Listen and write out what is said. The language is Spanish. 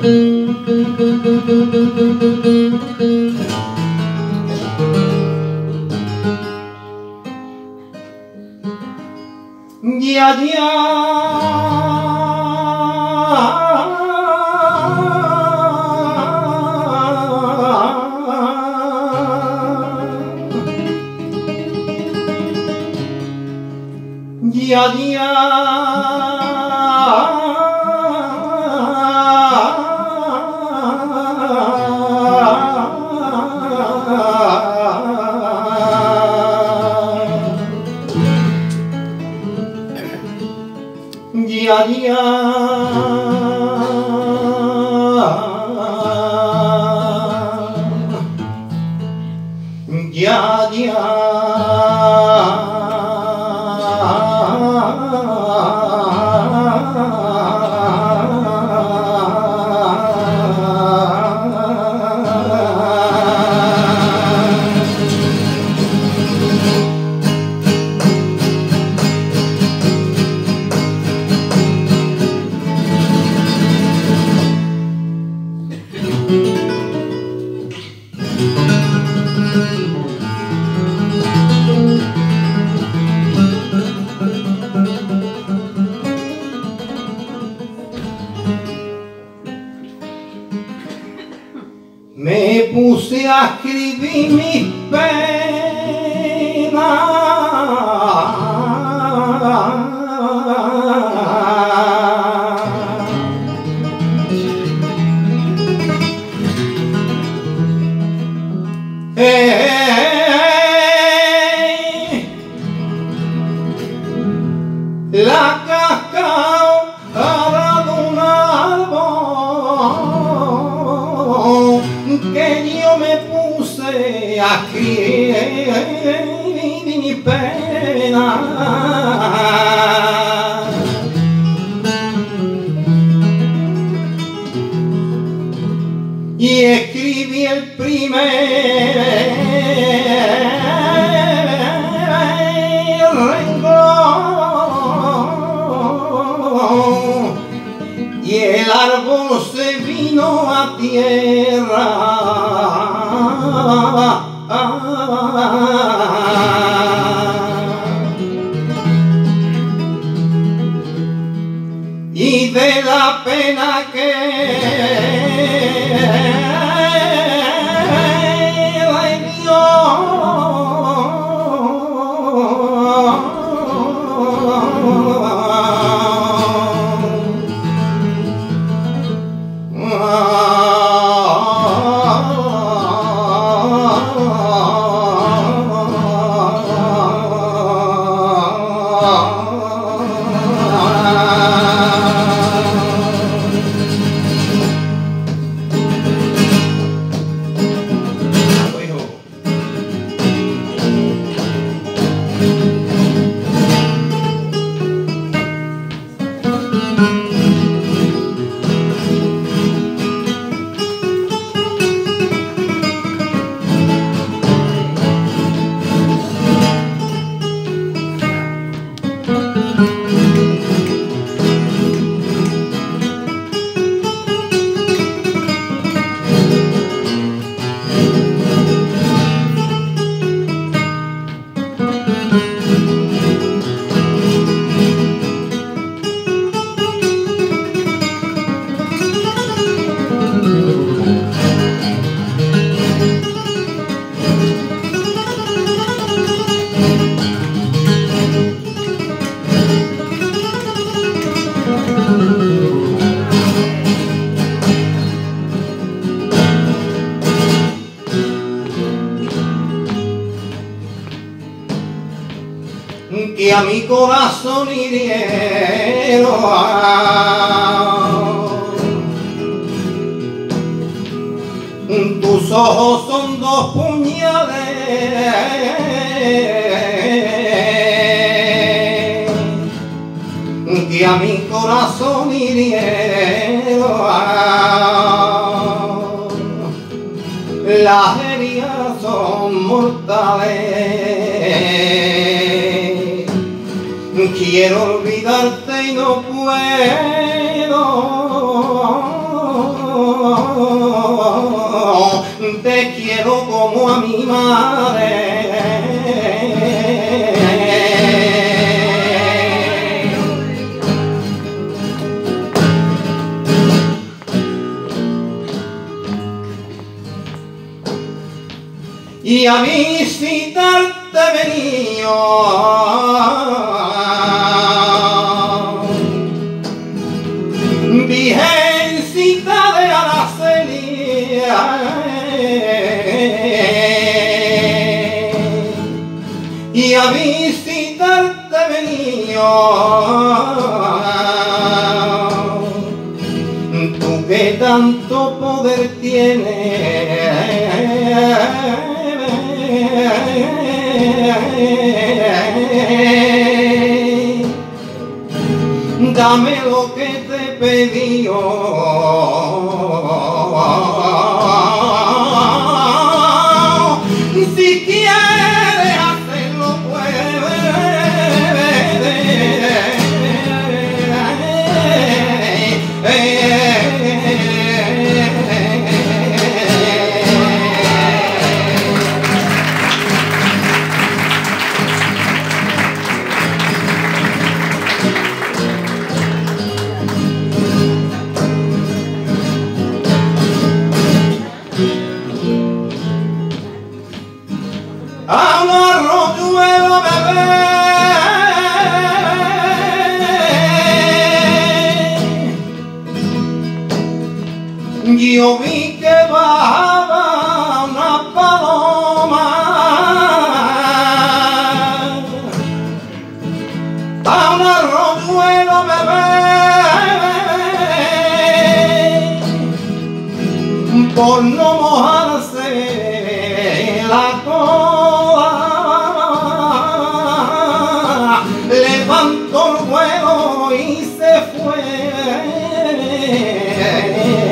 Ya, ya. Ya, ya. Ya, ya. Ya, ya. Me puse a escribir mis la cascada de un árbol que yo me puse a escribir mi pena. Y escribí el primer renglón y el árbol se vino a tierra. Y de la pena que le dio que a mi corazón hirieron. Tus ojos son dos puñales que a mi corazón hirieron. Las heridas son mortales. Quiero olvidarte y no puedo. te quiero como a mi madre. Y a visitarte venido, Virgencita de Araceli, y a visitarte venido, tú que tanto poder tienes, dame lo que te pedí, si quieres hacerlo a un arroyuelo bebé, yo vi que bajaba una paloma, a un arroyuelo bebé, por no mojarse la cola, levantó el vuelo y se fue.